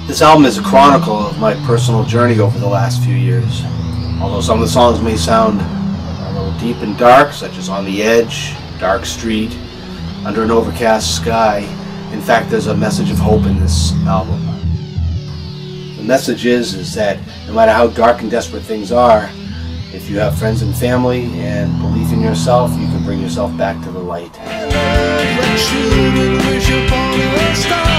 This album is a chronicle of my personal journey over the last few years. Although some of the songs may sound a little deep and dark, such as On the Edge, Dark Street, Under an Overcast Sky, in fact there's a message of hope in this album. The message is that no matter how dark and desperate things are, if you have friends and family and belief in yourself, you can bring yourself back to the light.